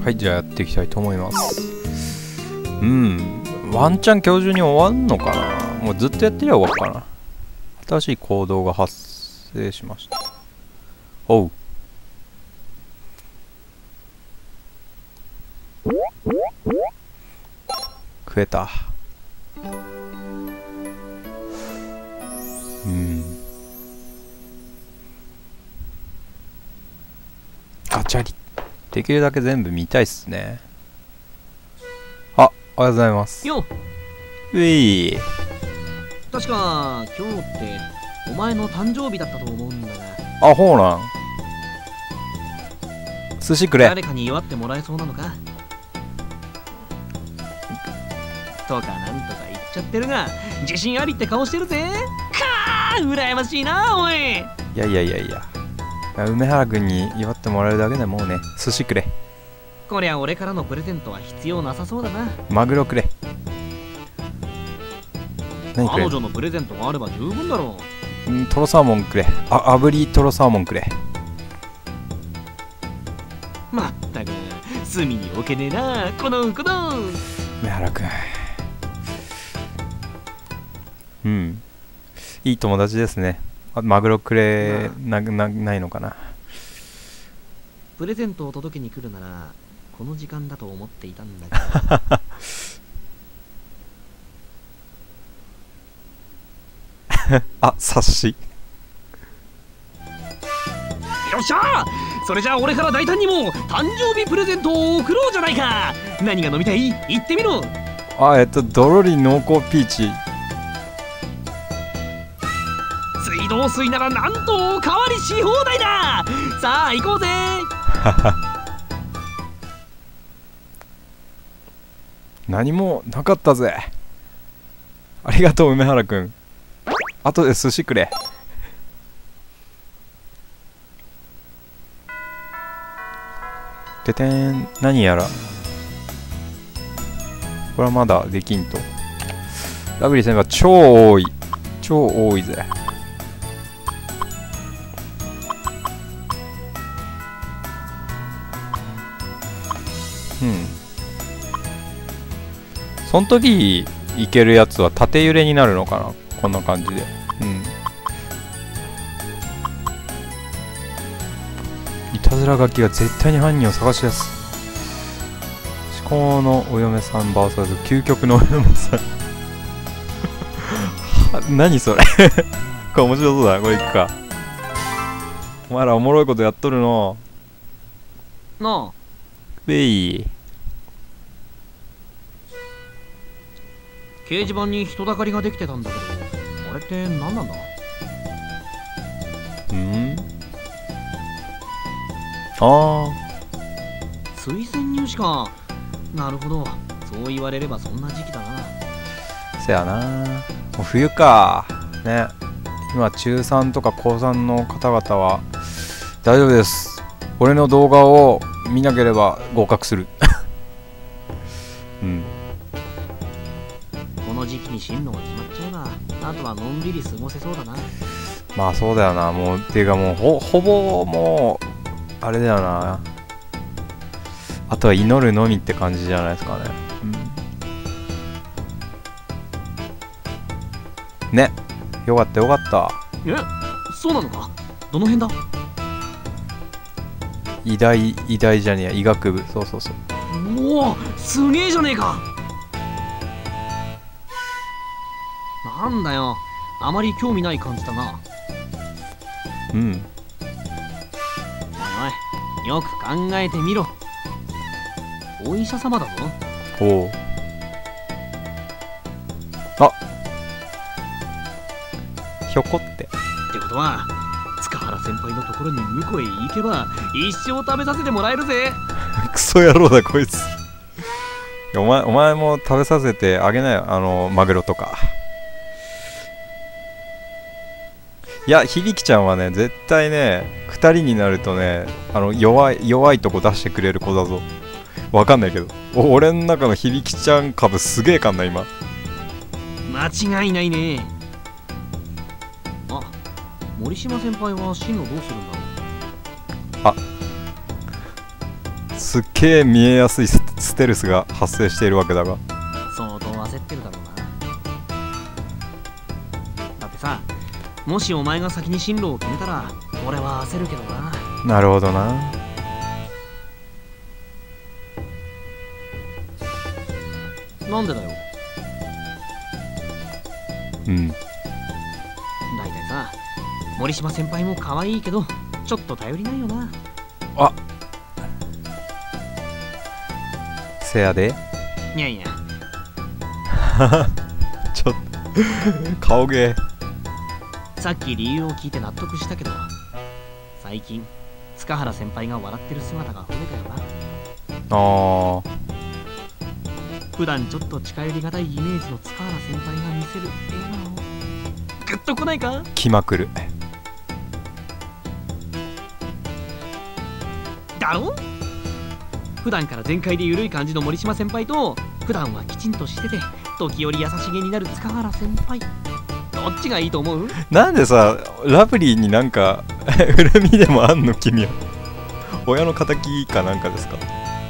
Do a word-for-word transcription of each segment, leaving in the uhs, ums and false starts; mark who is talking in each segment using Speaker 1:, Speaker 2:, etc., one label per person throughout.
Speaker 1: はい、じゃあやっていきたいと思います。うん、ワンチャン今日中に終わんのかな。もうずっとやってりゃ終わるかな。新しい行動が発生しました。おう。食えた。うん。ガチャリ。できるだけ全部見たいっすね。あ、おはようございます。
Speaker 2: よっ。
Speaker 1: うい。
Speaker 2: 確か今日ってお前の誕生日だったと思うんだが。
Speaker 1: あ、ほうなん。寿司くれ。
Speaker 2: 誰かに祝ってもらえそうなのかとかなんとか言っちゃってるが、自信ありって顔してるぜ。かー、羨ましいなおい。
Speaker 1: いやいやいやいや、梅原君に祝ってもらえるだけでもうね、寿司くれ。
Speaker 2: こりゃ俺からのプレゼントは必要なさそうだな。
Speaker 1: マグロくれ。何くれ。
Speaker 2: 彼女のプレゼントがあれば十分だろ
Speaker 1: う。ん、トロサーモンくれ。あ、炙りトロサーモンくれ。
Speaker 2: まったく隅に置けねえな、このこの
Speaker 1: 梅原君。うん、いい友達ですね。あ、マグロくれな、な、ないのかな。
Speaker 2: プレゼントを届けに来るならこの時間だと思っていたんだけど
Speaker 1: あ、察し。
Speaker 2: よっしゃー、それじゃあ俺から大胆にも誕生日プレゼントを贈ろうじゃないか。何が飲みたい？言ってみろ。
Speaker 1: あ、えっとドロリ濃厚ピーチ。
Speaker 2: 水道水ならなんとおかわりし放題だ。さあ行こうぜ
Speaker 1: 何もなかったぜ。ありがとう梅原くん。後で寿司くれ。ててーん、何やらこれはまだできんと。ラブリー先輩超多い、超多いぜ。うん、その時いけるやつは縦揺れになるのかな、こんな感じで。うん、いたずら書きが絶対に犯人を探し出す。至高のお嫁さん ブイエス 究極のお嫁さん何それこれ面白そうだな。これいくか。お前らおもろいことやっとるの
Speaker 2: なあ。
Speaker 1: ウェイ。
Speaker 2: 掲示板に人だかりができてたんだけど、あれって何なんだ？
Speaker 1: うん、ああ、
Speaker 2: 推薦入試か。なるほど、そう言われればそんな時期だな。
Speaker 1: せやな、もう冬かね。今中さんとか高さんの方々は大丈夫です。俺の動画を見なければ合格するうん、
Speaker 2: この時期に進路が決まっちゃえばあとはのんびり過ごせそうだな。
Speaker 1: まあそうだよな。もうっていうかもう ほ, ほぼもうあれだよな。あとは祈るのみって感じじゃないですかね。うん、ね、よかったよかった。
Speaker 2: え、そうなのか。どの辺だ？
Speaker 1: 医大、医大じゃねえや、医学部。そうそうそう。
Speaker 2: おお、すげえじゃねえか。なんだよ、あまり興味ない感じだな。
Speaker 1: うん、
Speaker 2: おいおい、よく考えてみろ。お医者様だぞ。
Speaker 1: おう。あ、ひょこって。
Speaker 2: ってことは塚原先輩のところに婿へ行けば一生食べさせてもらえるぜ
Speaker 1: クソ野郎だこいつお前、お前も食べさせてあげなよ、あのマグロとか。いや、響ちゃんはね、絶対ね、ふたりになるとね、あの弱い弱いとこ出してくれる子だぞ。わかんないけど、お俺の中の響ちゃん株すげえかんな今。
Speaker 2: 間違いないね。あ、森島先輩は進路どうするんだろう。
Speaker 1: あ、 すっげえ見えやすいスステルスが発生しているわけだが、
Speaker 2: 相当焦ってるだろうな。だってさ、もしお前が先に進路を決めたら俺は焦るけどな。
Speaker 1: なるほどな。
Speaker 2: なんでだよ。
Speaker 1: うん。
Speaker 2: 大体さ、森島先輩も可愛いけどちょっと頼りないよな。
Speaker 1: あ、せやで。
Speaker 2: いやいや、
Speaker 1: ちょっと顔芸。
Speaker 2: さっき理由を聞いて納得したけど、最近塚原先輩が笑ってる姿が増えたよな。
Speaker 1: ああ、
Speaker 2: 普段ちょっと近寄りがたいイメージの塚原先輩が見せる笑顔、グッとこないか？
Speaker 1: 来まくる。
Speaker 2: だろ？普段から全開で緩い感じの森島先輩と、普段はきちんとしてて時折優しげになる塚原先輩、どっちがいいと思う？
Speaker 1: なんでさ、ラブリーになんか恨みでもあんの君は。親の敵かなんかですか？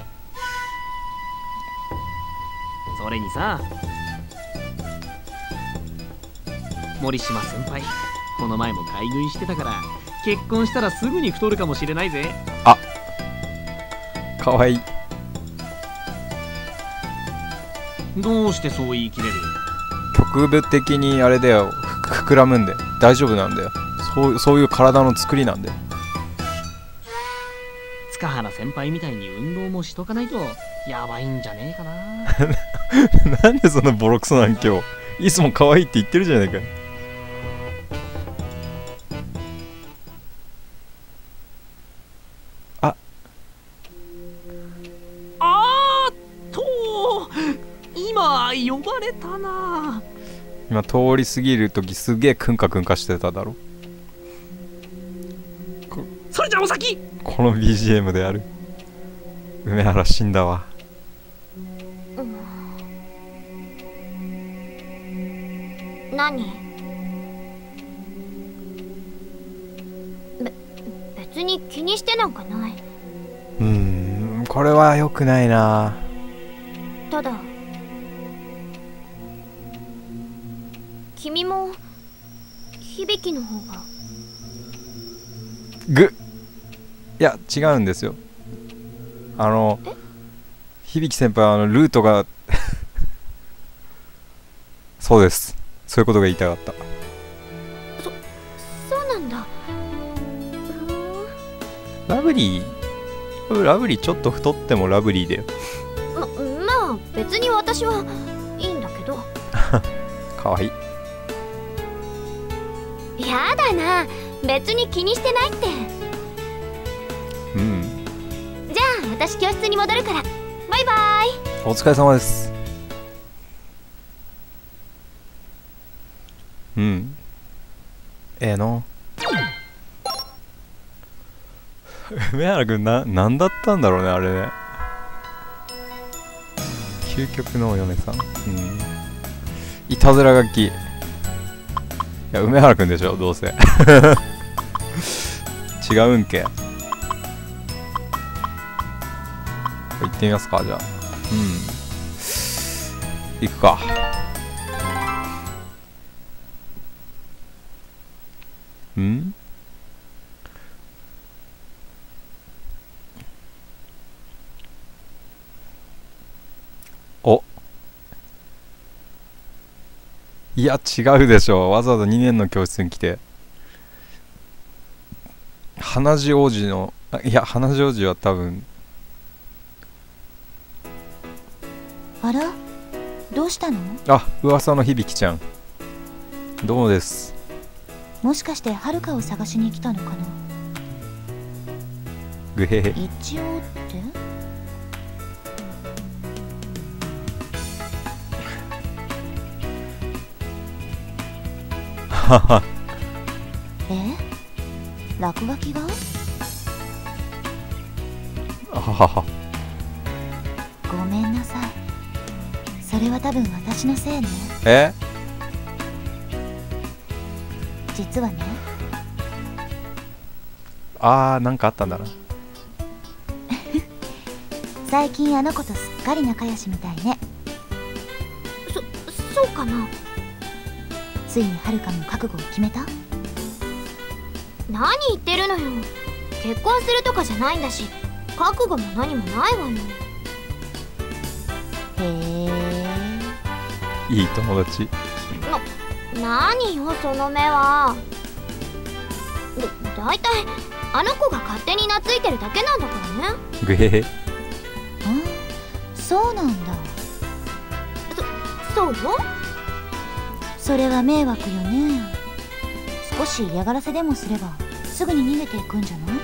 Speaker 2: それにさ、森島先輩この前も買い食いしてたから、結婚したらすぐに太るかもしれないぜ。
Speaker 1: あ、かわいい。
Speaker 2: どうしてそう言い切れる？
Speaker 1: 局部的にあれだよ、ふ膨らむんで大丈夫なんだよ。そう、そういう体の作りなんで。
Speaker 2: 塚原先輩みたいに運動もしとかないとやばいんじゃねえかな。
Speaker 1: なんでそんなボロクソなん今日。いつも可愛いって言ってるじゃないか。あ、
Speaker 2: あーっと、今呼ばれたな。
Speaker 1: 今通り過ぎるときすげえクンカクンカしてただろ。
Speaker 2: それじゃお先。
Speaker 1: この ビージーエム である。梅原死んだわ。
Speaker 3: 何？べ、別に気にしてなんかない。
Speaker 1: うーん、これは良くないな。
Speaker 3: ただ君も響の方が。
Speaker 1: ぐ、いや違うんですよ。あの響先輩はあのルートがそうです、そういうことが言いたかった。
Speaker 3: そ、そうなんだ。
Speaker 1: ラブリー、ラブリーちょっと太ってもラブリーだよ。
Speaker 3: ま、まあ別に私はいいんだけど。
Speaker 1: かわいい。
Speaker 3: やだな、別に気にしてないって。
Speaker 1: うん。
Speaker 3: じゃあ私教室に戻るから、バイバイ。
Speaker 1: お疲れ様です。うん、ええの。梅原君な、何だったんだろうねあれね。究極のお嫁さん、うん、いたずら書き。いや梅原君でしょどうせ。違うんけ。行ってみますか、じゃあ。うん、行くか。ん？お、いや違うでしょ。わざわざにねんの教室に来て。花地王子の、あ、いや花地王子は多分。
Speaker 3: あら、どうしたの？
Speaker 1: あ、噂の響ちゃん。どうもです。
Speaker 3: もしかしてはるかを探しに来たのかな？
Speaker 1: ぐへへ。
Speaker 3: 一応って？
Speaker 1: はは。
Speaker 3: え？落書きが？
Speaker 1: ははは。
Speaker 3: ごめんなさい。それは多分私のせいね。
Speaker 1: え？
Speaker 3: 実はね。
Speaker 1: あー、なんかあったんだな。
Speaker 3: 最近あの子とすっかり仲良しみたいね。
Speaker 4: そそうかな。
Speaker 3: ついにはるかも覚悟を決めた？
Speaker 4: 何言ってるのよ。結婚するとかじゃないんだし、覚悟も何もないわよ。
Speaker 3: へえ。
Speaker 1: いい友達。
Speaker 4: な、何よその目は。だ、だいたいあの子が勝手に懐いてるだけなんだからね。
Speaker 1: ぐへへ。
Speaker 3: あ、そうなんだ。
Speaker 4: そ、そうよ。
Speaker 3: それは迷惑よね。少し嫌がらせでもすればすぐに逃げていくんじゃない？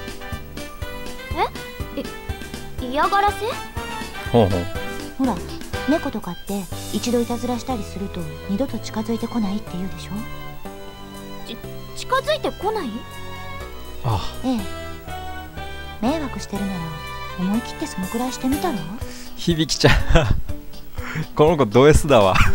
Speaker 4: え、い嫌がらせ？
Speaker 1: ほうほう。
Speaker 3: ほら、猫とかって一度いたずらしたりすると二度と近づいてこないって言うでしょ。
Speaker 4: ち近づいてこない？
Speaker 1: あ、
Speaker 3: ええ。迷惑してるなら思い切ってそのくらいしてみたら？
Speaker 1: 響ちゃんこの子ド S だわ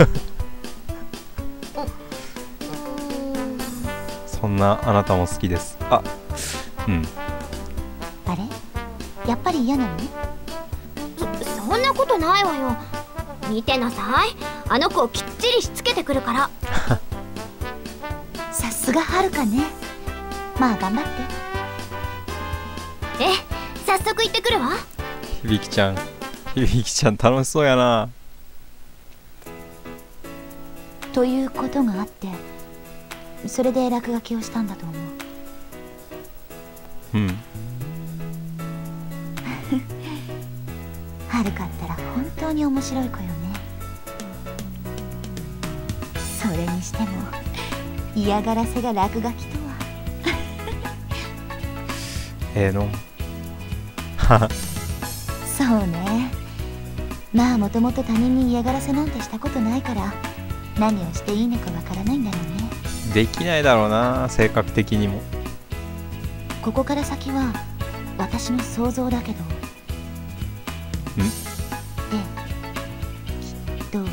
Speaker 1: そんなあなたも好きです。あ、うん。
Speaker 3: あれ、やっぱり嫌なの？
Speaker 4: そ、そんなことないわよ。見てなさい、あの子をきっちりしつけてくるから
Speaker 3: さすがはるかね。まあ頑張って。
Speaker 4: え、早速行ってくるわ。
Speaker 1: 響ちゃん、響ちゃん楽しそうやな。
Speaker 3: ということがあって、それで落書きをしたんだと思う。
Speaker 1: うん。
Speaker 3: はるかったら本当に面白い子よね。それにしても嫌がらせが落書きとは
Speaker 1: ええの
Speaker 3: そうね。まあもともと他人に嫌がらせなんてしたことないから何をしていいのかわからないんだろうね。
Speaker 1: できないだろうな、性格的にも。
Speaker 3: ここから先は私の想像だけど。ん？ええ、きっと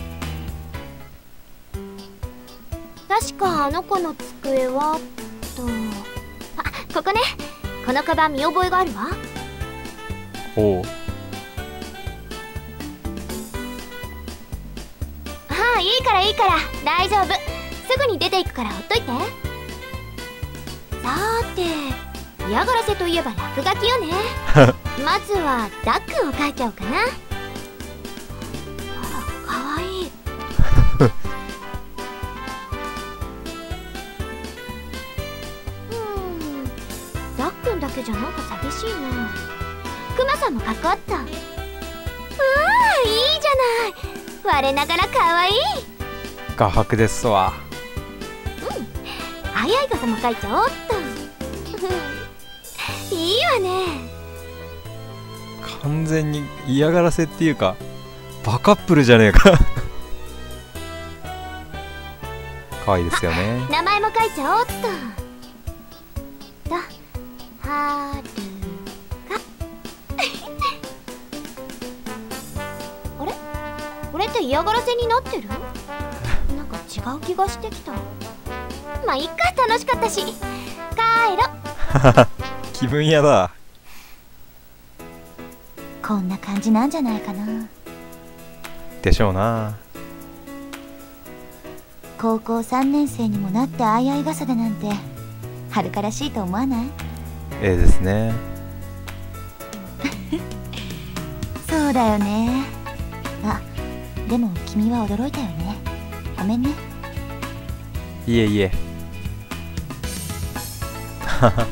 Speaker 4: 確かあの子の机はと、あ、ここね。このカバン見覚えがあるわ。
Speaker 1: おう。
Speaker 4: ああ、いいからいいから大丈夫。すぐに出ていくからほっといて。さーて、嫌がらせといえば落書きよねまずはダックンを描いちゃおうかな。あら、かわいいダックンだけじゃなんか寂しいな。クマさんもかっこあった。うわー、いいじゃない。我ながらかわいい。
Speaker 1: 画伯ですわ。
Speaker 4: うん、あやい傘も描いちゃおうっといいわね。
Speaker 1: 完全に嫌がらせっていうかバカップルじゃねえか可愛いですよね。
Speaker 4: 名前も書いちゃおうっと。と、はるかあれ、これって嫌がらせになってる？なんか違う気がしてきた。まあいっか、楽しかったし帰ろ
Speaker 1: 気分屋だ。
Speaker 3: こんな感じなんじゃないかな。
Speaker 1: でしょうな。
Speaker 3: 高校さんねん生にもなって相合い傘でなんてはるからしいと思わない？
Speaker 1: ええですね。
Speaker 3: そうだよね。あ、でも君は驚いたよね。ごめんね。
Speaker 1: いえいえ
Speaker 3: なるほど、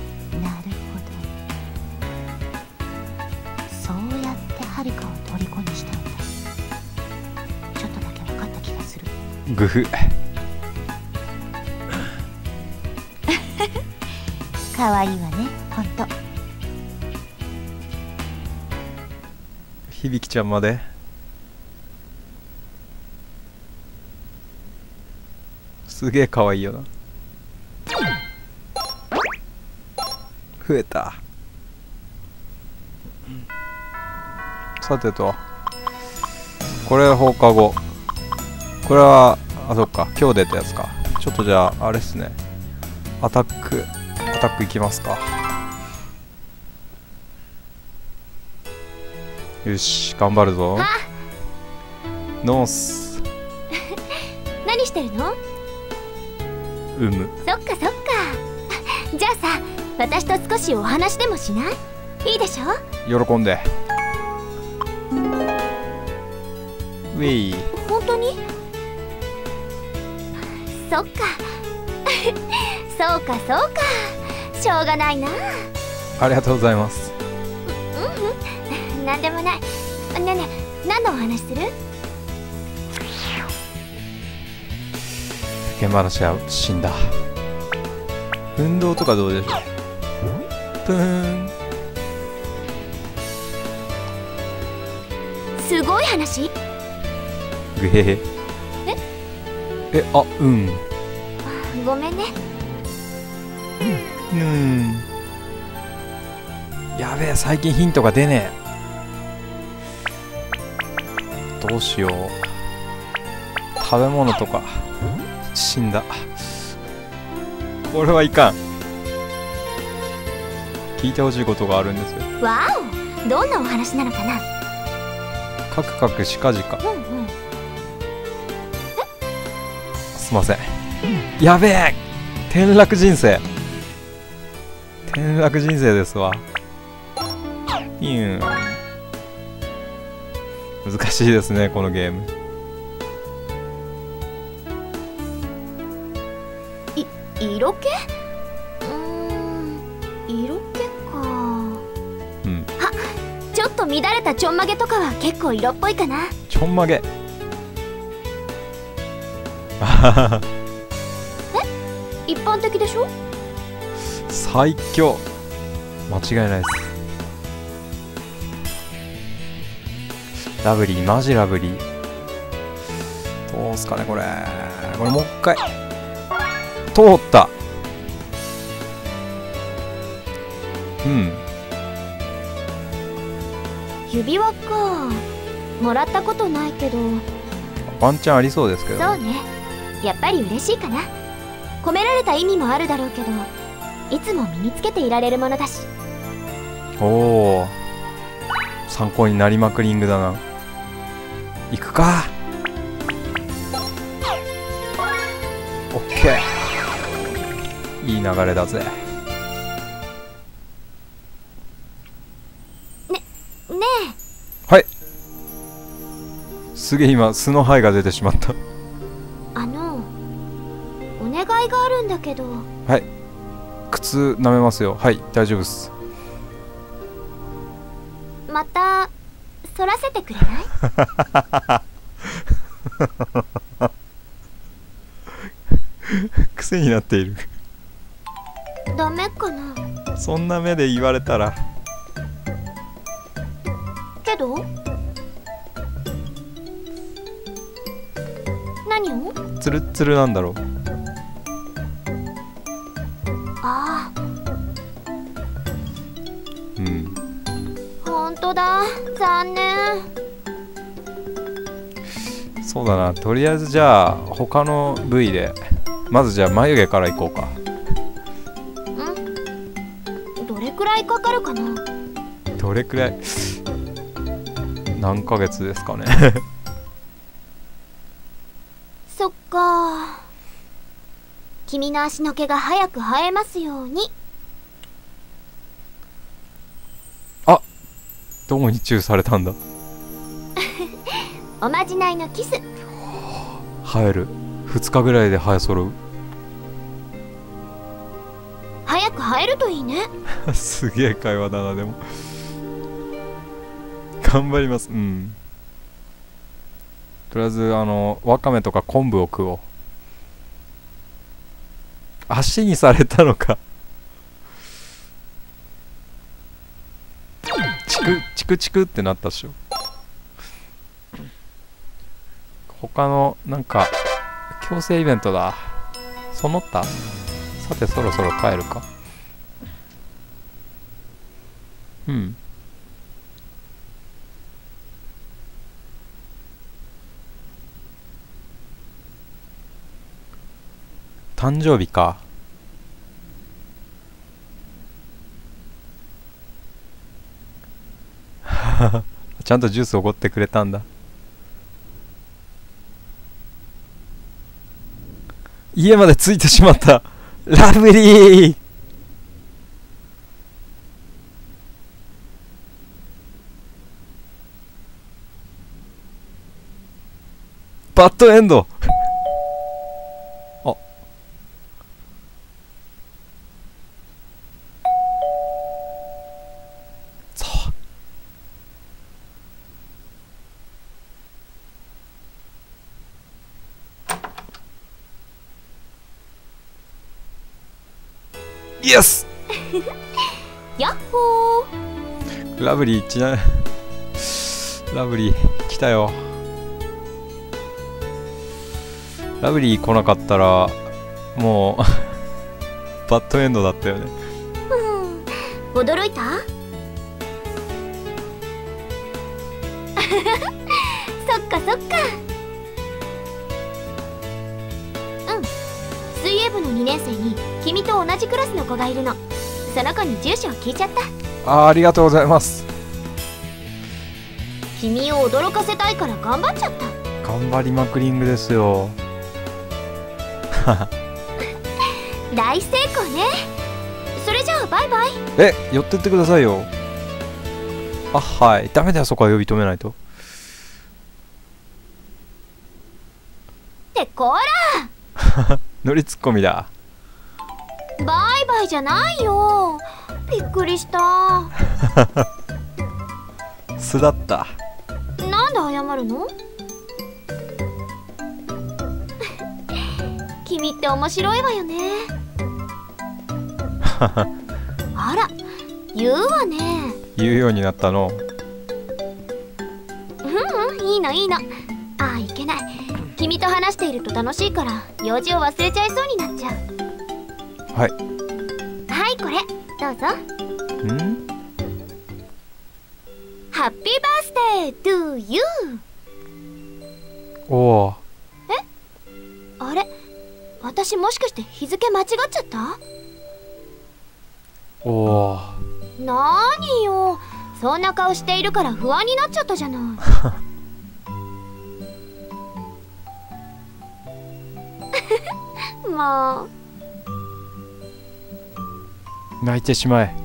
Speaker 3: そうやってはるかを虜にしたんだ。ちょっとだけ分かった気がする。
Speaker 1: グフ
Speaker 3: かわいいわね、ほんと。
Speaker 1: 響ちゃんまですげえ可愛いよな。増えた。さてと、これ放課後、これはあ、そっか、今日出たやつか。ちょっとじゃああれっすね、アタックアタックいきますか。 よし頑張るぞ。ノース。
Speaker 4: 何してるの？
Speaker 1: うむ。
Speaker 4: そっかそっか。じゃあさ、私と少しお話でもしない？いいでしょ？
Speaker 1: 喜んで。ウェイ。
Speaker 4: 本当に？そっか。そうかそうか。しょうがないな。
Speaker 1: ありがとうございます。
Speaker 4: うんうん、なんでもない。ねえねえ、何のお話する？
Speaker 1: 世間話は死んだ。運動とかどうでしょう。プーン。
Speaker 4: すごい話？
Speaker 1: ぐへへ。ええ、あ、うん。
Speaker 4: ごめんね。
Speaker 1: うんやべえ、最近ヒントが出ねえ。どうしよう。食べ物とか死んだ。これはいかん。聞いてほしいことがあるんですよ。
Speaker 4: わお、どんなお話なのかな？
Speaker 1: カクカクしかじか。
Speaker 4: うんうん。
Speaker 1: すいません。やべえ、転落人生。転落人生ですわ。ピューン。難しいですねこのゲーム。
Speaker 4: い色気？うーん、色気か。
Speaker 1: うん。
Speaker 4: あ、ちょっと乱れたちょんまげとかは結構色っぽいかな。
Speaker 1: ちょんまげ。あはは。
Speaker 4: 一般的でしょ？
Speaker 1: 最強。間違いないです。ラブリー、マジラブリー。どうすかねこれ。これもう一回通った。うん。
Speaker 4: 指輪か。もらったことないけど。
Speaker 1: ワンチャンありそうですけど。
Speaker 4: そうね、やっぱり嬉しいかな。込められた意味もあるだろうけど、いつも身につけていられるものだし。
Speaker 1: おお、参考になりまくりングだな。行くか。オッケー、いい流れだぜ。
Speaker 4: ね、ねえ。
Speaker 1: はい。すげえ今素の灰が出てしまった。
Speaker 4: あのお願いがあるんだけど。
Speaker 1: はい、靴舐めますよ。はい、大丈夫っす。
Speaker 4: また反らせてくれない？
Speaker 1: 癖になっている。
Speaker 4: ダメかな。
Speaker 1: そんな目で言われたら。
Speaker 4: けど何を？
Speaker 1: ツルッツルなんだろう。
Speaker 4: ああ、
Speaker 1: うん。
Speaker 4: ほんとだ、残念。
Speaker 1: そうだな、とりあえずじゃあ他の部位でまずじゃあ眉毛からいこうか。
Speaker 4: ん？どれくらいかかるかな？
Speaker 1: どれくらい何ヶ月ですかね。
Speaker 4: そっか。君の足の毛が早く生えますように。
Speaker 1: あ、どこにチューされたんだ。
Speaker 4: おまじないのキス。
Speaker 1: 生える。ふつかぐらいで生え揃う。
Speaker 4: 早く生えるといいね。
Speaker 1: すげえ会話だな。でも頑張ります。うん、とりあえずあのわかめとか昆布を食おう。足にされたのか。チクチクチクってなったっしょ。他のなんか強制イベントだ。その他さてそろそろ帰るか。うん。誕生日か。 ちゃんとジュースおごってくれたんだ。家まで着いてしまった。ラブリー。バッドエンド。あ、そう。イエス。
Speaker 4: やっほー。
Speaker 1: ラブリーちなラブリー来たよ。ラブリー来なかったらもうバッドエンドだったよね。
Speaker 4: うん、驚いた？そっかそっか。うん、水泳部のにねん生に君と同じクラスの子がいるの。その子に住所を聞いちゃった。
Speaker 1: あー、ありがとうございます。
Speaker 4: 君を驚かせたいから頑張っちゃった。
Speaker 1: 頑張りまくりんぐですよ。
Speaker 4: 大成功ね。それじゃあバイバイ。
Speaker 1: え、寄ってってくださいよ。あ、はい。ダメだよ、そこは呼び止めないと。
Speaker 4: ってこら
Speaker 1: 乗りツッコミだ。
Speaker 4: バイバイじゃないよ。びっくりした。
Speaker 1: 素だった。
Speaker 4: なんで謝るの？君って面白いわよね。あら、言うわね。
Speaker 1: 言うようになったの。
Speaker 4: うんうん、いいのいいの。ああ、いけない。君と話していると楽しいから用事を忘れちゃいそうになっちゃう。
Speaker 1: はい。
Speaker 4: はい、これどうぞ。
Speaker 1: ん？
Speaker 4: ハッピーバースデー to you。
Speaker 1: おお。
Speaker 4: え？あれ？私もしかして日付間違っちゃった？
Speaker 1: おお。
Speaker 4: なーによ、そんな顔しているから不安になっちゃったじゃない。もう
Speaker 1: 泣いてしまえ。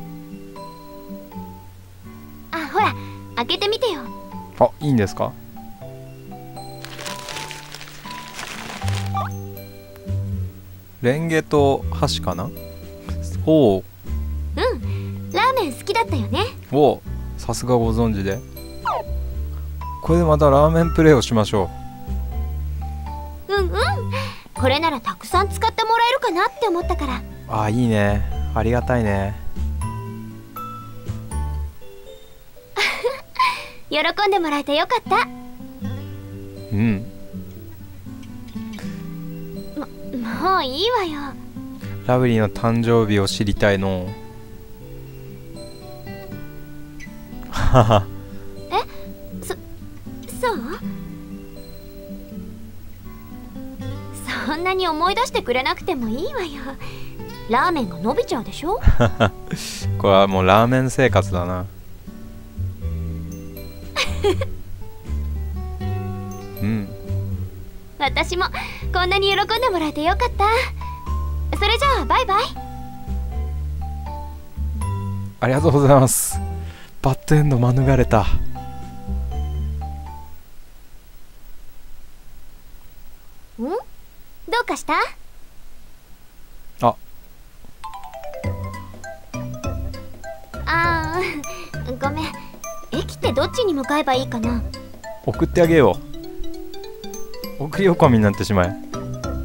Speaker 4: あ、ほら、開けてみてよ。
Speaker 1: あ、いいんですか？レンゲと箸かな？おお。
Speaker 4: うん、ラーメン好きだったよね。
Speaker 1: おお、さすがご存知で。これでまたラーメンプレイをしましょ
Speaker 4: う。うんうん、これならたくさん使ってもらえるかなって思ったから。
Speaker 1: ああ、いいね。ありがたいね。
Speaker 4: 喜んでもらえてよかった。
Speaker 1: うん。
Speaker 4: も、もういいわよ。
Speaker 1: ラブリーの誕生日を知りたいの。はは。
Speaker 4: え、そ、そう？そんなに思い出してくれなくてもいいわよ。ラーメンが伸びちゃうでしょ。
Speaker 1: これはもうラーメン生活だな。うん。
Speaker 4: 私もこんなに喜んでもらえてよかった。それじゃあバイバイ。
Speaker 1: ありがとうございます。バッドエンド免れた。
Speaker 4: ん？どうかした？
Speaker 1: あ
Speaker 4: あー、ごめん。駅ってどっちに向かえばいいかな？
Speaker 1: 送ってあげよう。送り横みになってしまえ。
Speaker 4: 道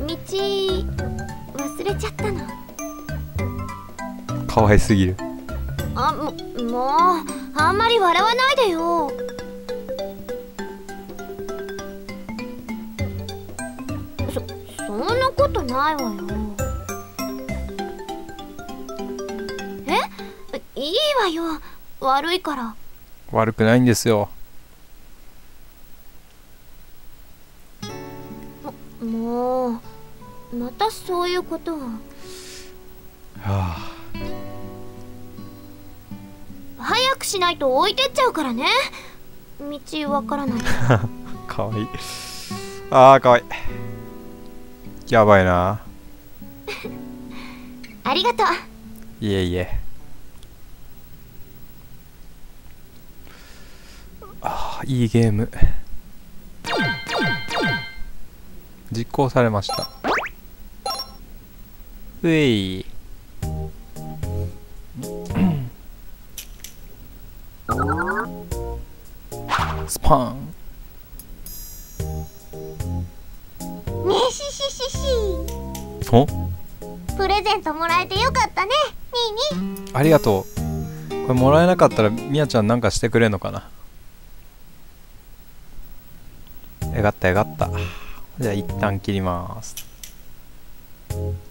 Speaker 4: 忘れちゃったの。
Speaker 1: かわいすぎる。
Speaker 4: あ、も、もうあんまり笑わないでよ。そ、そんなことないわよ。え、いいわよ。悪いから。
Speaker 1: 悪くないんですよ。
Speaker 4: も、もうまたそういうことを。は
Speaker 1: あ。
Speaker 4: 早くしないと置いてっちゃうからね。 道わからない。
Speaker 1: かわいい。あーかわいい。やばいな。
Speaker 4: ありがとう。
Speaker 1: いえいえ。あーいいゲーム。実行されました。うえい。スパン。
Speaker 4: ねえしししし。
Speaker 1: お、
Speaker 4: プレゼントもらえてよかったね、ニーニー。
Speaker 1: ありがとう。これもらえなかったらみやちゃんなんかしてくれんのかな。よかったよかった。じゃあ一旦切ります。